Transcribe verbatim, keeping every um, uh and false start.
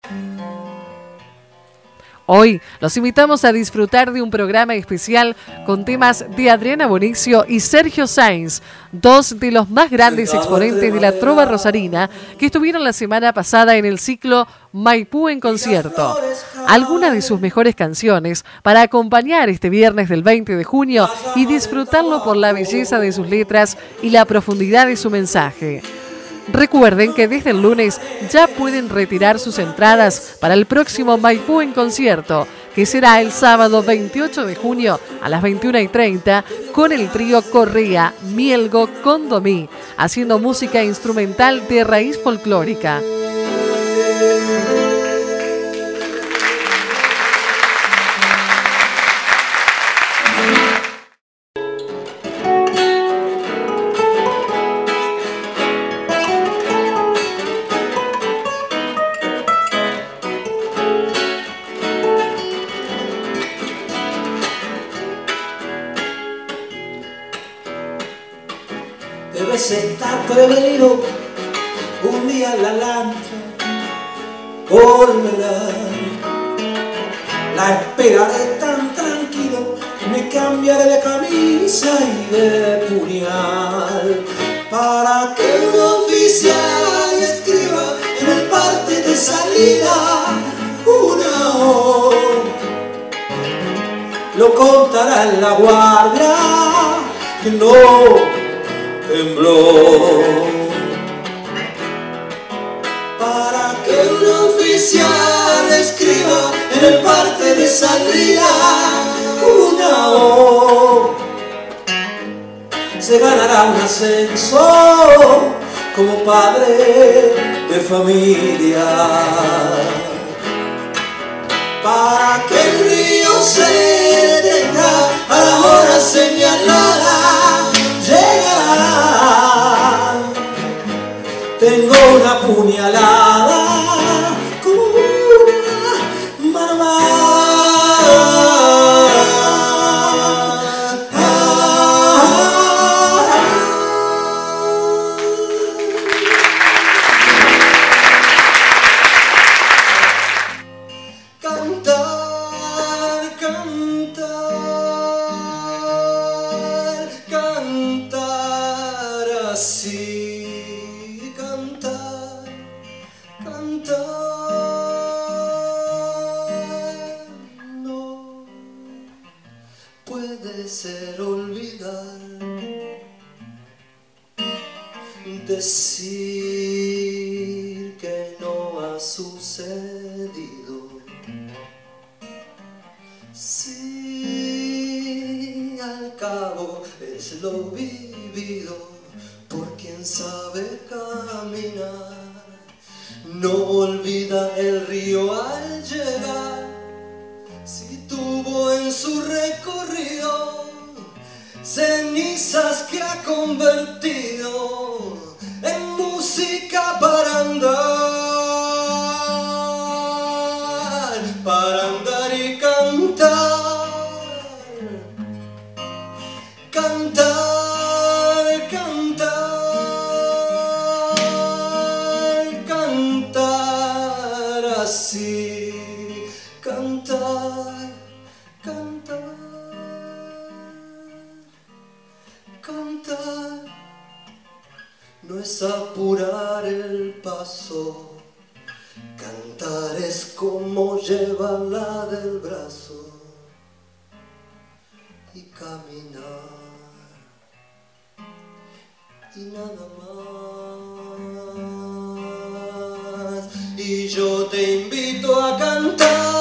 Hoy los invitamos a disfrutar de un programa especial con temas de Adriana Bonicio y Sergio Sainz, dos de los más grandes exponentes de la trova rosarina que estuvieron la semana pasada en el ciclo Maipú en concierto. Algunas de sus mejores canciones para acompañar este viernes del veinte de junio y disfrutarlo por la belleza de sus letras y la profundidad de su mensaje. Recuerden que desde el lunes ya pueden retirar sus entradas para el próximo Maipú en concierto, que será el sábado veintiocho de junio a las veintiuna y treinta con el trío Correa, Mielgo, Condomí, haciendo música instrumental de raíz folclórica. Debes estar prevenido, un día la lancha volverá. La esperaré tan tranquilo, me cambiaré de camisa y de puñal, para que un oficial escriba en el parte de salida una O. Lo contará en la guardia que no tembló, para que un oficial escriba en el parte de salida una O. Se ganará un ascenso como padre de familia, para que el río se detenga a la hora señalada. Llegará. Tengo una puñalada como una mano más. Cantar, cantar, cantar así, cantar, cantar, no puede ser olvidar, decir que no ha sucedido. Si al cabo es lo vivido por quien sabe caminar, no olvida el río al llegar, si tuvo en su recorrido cenizas que ha convertido en música para andar, para andar y cantar, cantar, cantar, cantar así, cantar, cantar, cantar. No es apurar el paso, cantar es como llevarla del brazo y caminar, y nada más. Y yo te invito a cantar.